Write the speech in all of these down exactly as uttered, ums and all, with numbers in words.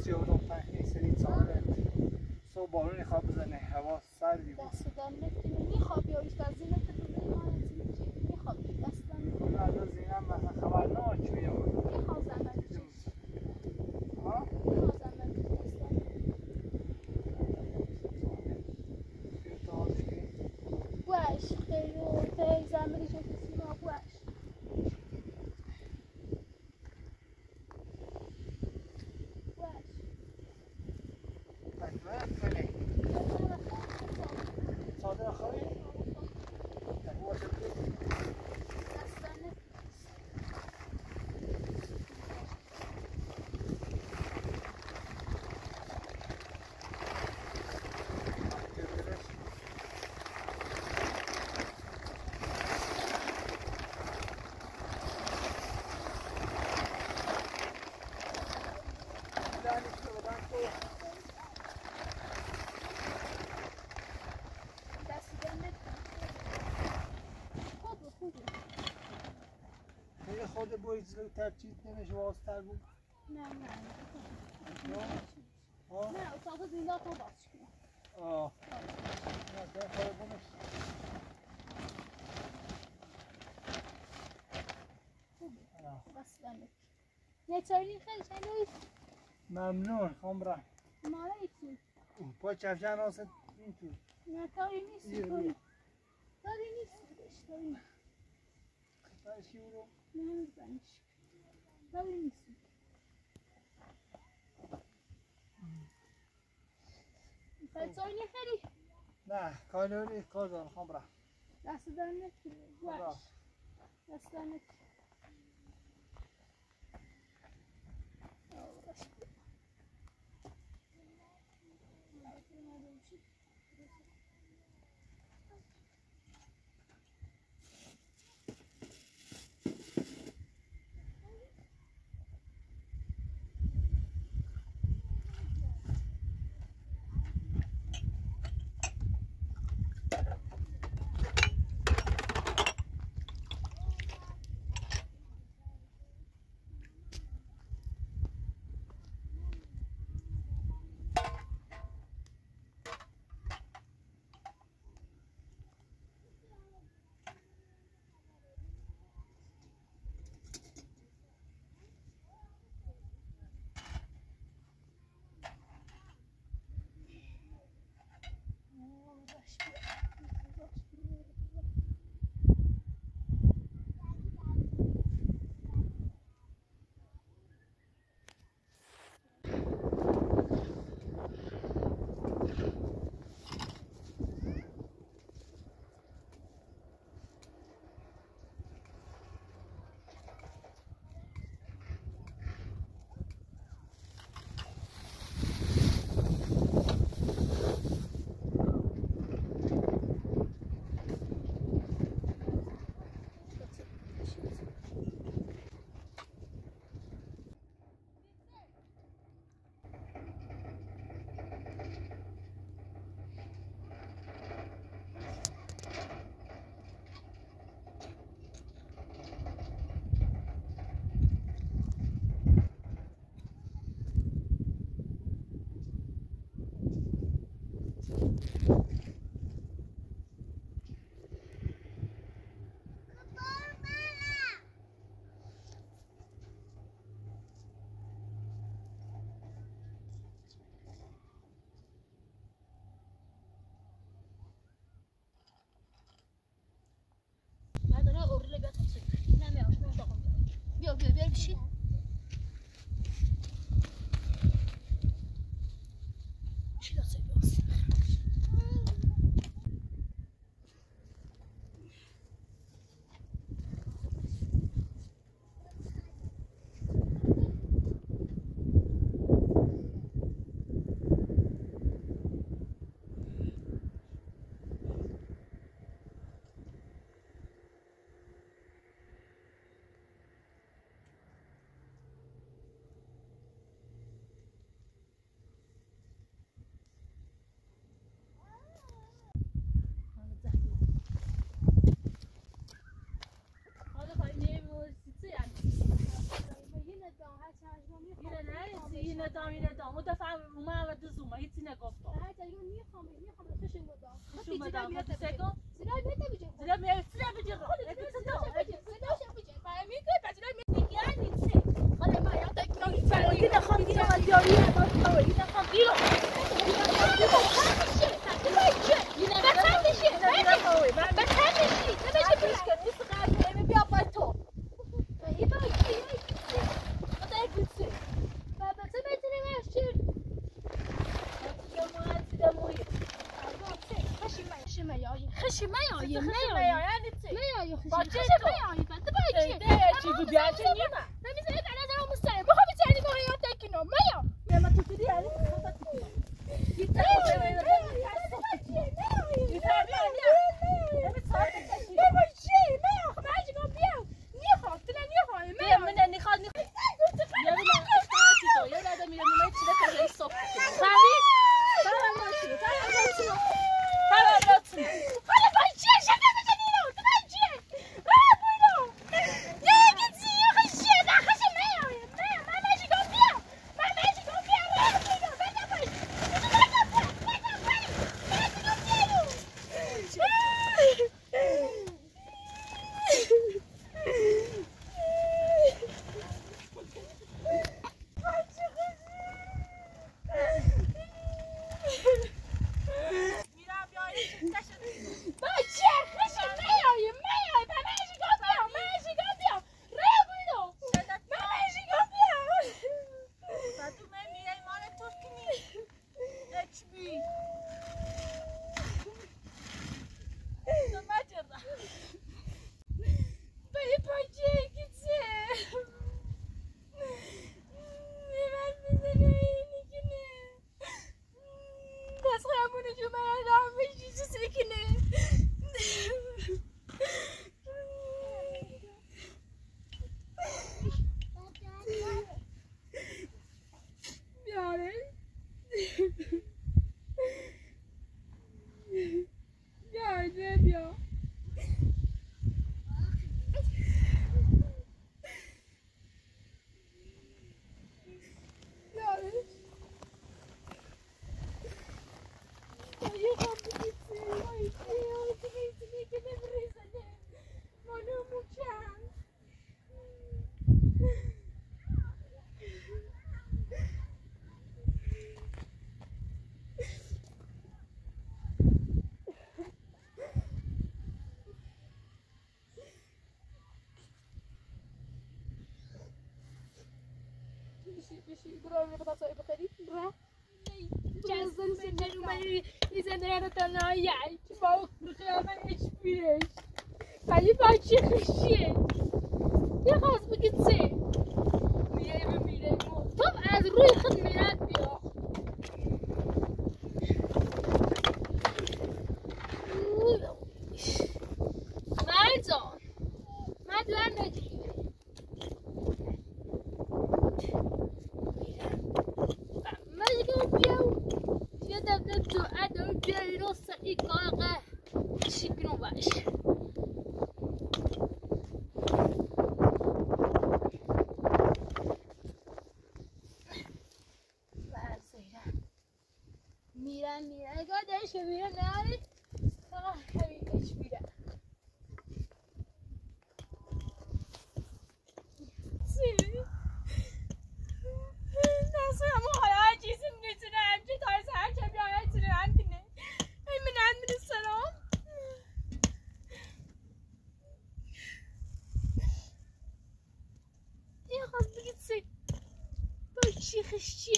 سیاه و پنج سری ساله صبح بارونی خواب بزنه هوا سردی بود دست دارم نکنه میخوابی یا بیشتر از زینت تو میخوابی میخوابی دست دارم اون از زینم مثلا خبرناک میام میخوازم من چیز ها؟ میخوازم من چیز دست دارم باش خیلی خیلی زمینی شد کسی ما باش باش تکمه خیلی صادر خواهی؟ هو شکلی خود باید زلوتر چیز نمیشه واسطر بود؟ نه نه نه نه اتاق زینا تو باز کنم آه نه ده خواهی بونش خوبه بس بنده نتاری خیلی شنوی ممنون خمره مالا ایچی پای چفشن آسد این تو نه تاری نیست تاری تاری نیست تاری نیست تاریش کی برو؟ نه میزنش تاری نیست فلسانی خیلی نه کالوری کار دارم خمره دست دارم نکنه باش دست دارم نکنه نه اینه دام اینه دام متفهم اومد و دو زوما هیچی نگفتم هر جایی میخوام میخوام خشم بدم خشم بدم خودت سگو زیرا بیت بجه زیرا میاد زیرا بجه خودت زیرا بجه زیرا بجه برای میگه بعدی میگه یعنی چه حالا ما یا تکنولوژی فرقی نخوام دیگه دیاری نخوام دیگه نخوام دیگه خشم میایی خشم میایی یعنی چی میایی خشم با چه تو میایی بعد با چه چی تو بیا چه نیما نمیذاری در نظرم مستقیم بخوام بچنی با یا تکنو میا یا ما تو دیدی یعنی خودت دیگه دیگه برای بخاطر صاحب خرید برا جزن سنجر اومدی میزنه رو تنهایی با خیابان اچ پیرش ولی بچه خشیه یه خواست بگید سه میره بمیره تو از روی خود میرد بیا مرزان مدلن نجیبه تو ادو بیرو سعی کاغه شکنو باش میرن میرن گادش میرن ناری آه همینش میرن چی؟ ناسو همون حالا هر چیزی میتونه همچه تایز هر چه بیاید تونه هم کنه من هم میرسنم این خواست بگید سی با چی خشیه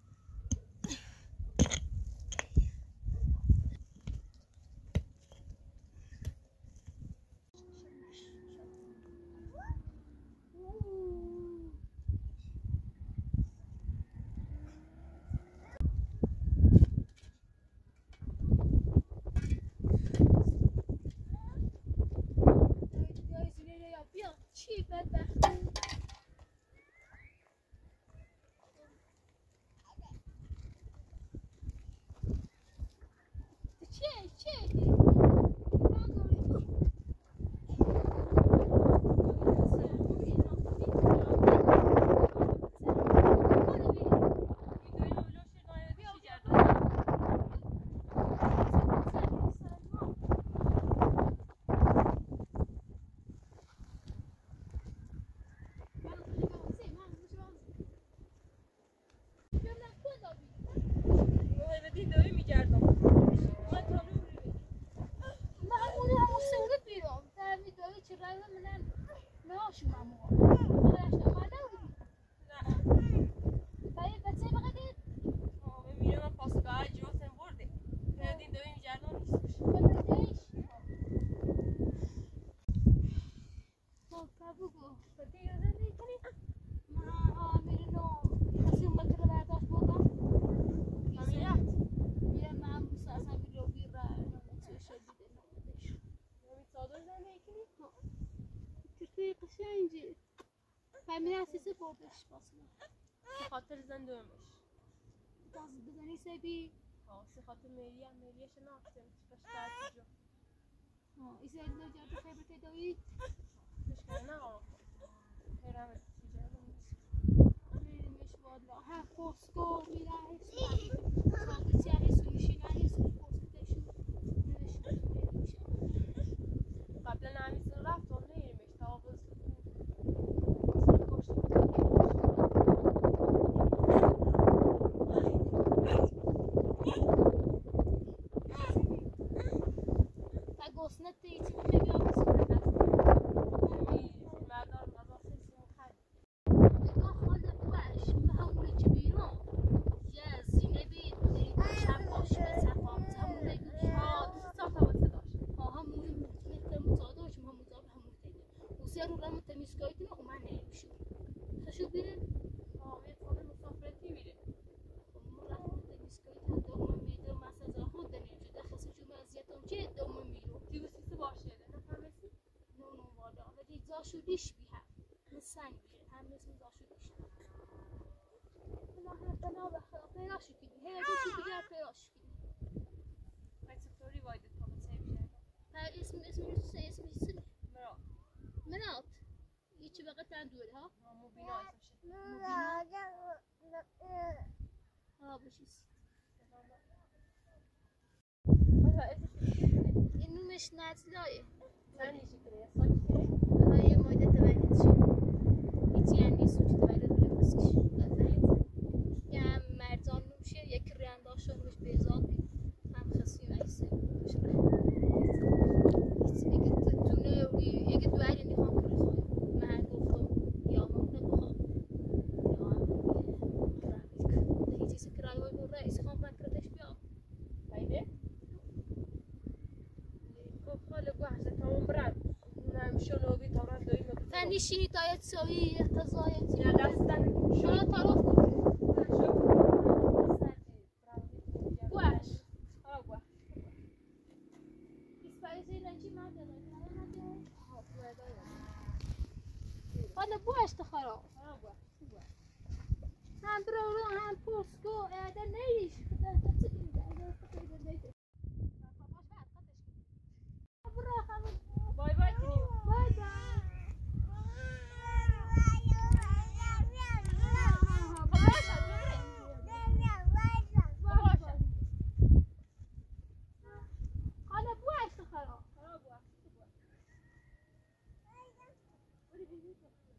چی بدبخت چه چه مرده قشنگی همین اساسی بردش باسم به خاطر زن دومش باز بزنی سبی ها به خاطر میری هم میریش نافتم چکش کرد جو ها ایسا ایدو جاده خیبر تدایی تشکر نه آقا هرم تیجه میرمش وادلا ها فوسکو میره هستی ساکسی هستی میشینه هستی فوسکو تشو نشون قبلا نمیز رفت و نیریمش تا آغاز گوسنه تیچی خیلی آبیزونه مردار غذا سیسی مخد نگاه خالده باش همونه که بیرون یه زینه بید شب باش به صفام همونه گوش ها دوست ساعت واسه داشت ها همونه مثل مزاده شما مزاده همونه تیده و سه رو رمو تمیزگاهی و من نمیشو خشو بیره ها میاد خود مسافرتی بیره من رمو تمیزگاهی تا دوم میده مثلا زهود نمیشه خسته جو اذیتم چه دوم میرو دیو سیسی باشه ده نفهمیسی نو نو والا ولی زاشو دیش بی هم مثل سنگ بیره هم مثل زاشو دیش الله بنا بخدا پیراش کنی هی دوشی بگر پیراش کنی باید سفری وایده تا به سیب ها اسم اسم اسم اسم اسم مرا منات هیچی بقیت تن دوره ها ها مبینا اسمشه ها بشیست مثلا اسمش اینو مش نتلایه زنی شکره ساکته های مایده تولید شد هیچی هم نیست که تولید بله بسیش یه هم مرزان نوشه یک ریانداشون روش بیزاد بید هم خسی و ایسه روش هیچی اگه تونه اگه دواری میخوام کنی خواهی من گفتم یا ممکنه بخوام یا هم هیچی سکرای وای بور رئیس خواهم بکرتش بیا بایده خب خاله گوهشت تمام برد نمیشون بی تا رد دوی مبزرم فنیشینی تایت سوی اقتضایت یا دستن شما طرف کن گوهش ها گوه اسپایسی رنجی ماده حالا بوش تخرا ها گوه گوه هم برو هم پوسکو اده نیش خدا تسکین ده خدا نیش برو خلاص بای بای کنیو بای بای حالا بوش تخرا ها گوه